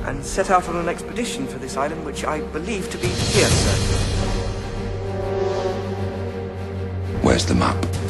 and set out on an expedition for this island, which I believe to be here, sir. Where's the map?